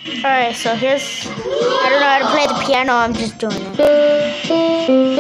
Alright, so here's, I don't know how to play the piano, I'm just doing it.